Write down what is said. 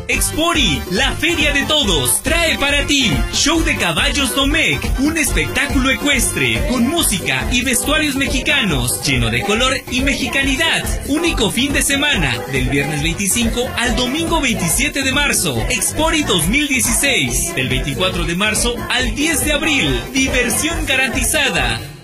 Expori, la feria de todos, trae para ti Show de Caballos Domecq, un espectáculo ecuestre con música y vestuarios mexicanos, lleno de color y mexicanidad. Único fin de semana, del viernes 25 al domingo 27 de marzo. Expori 2016, del 24 de marzo al 10 de abril. Diversión garantizada.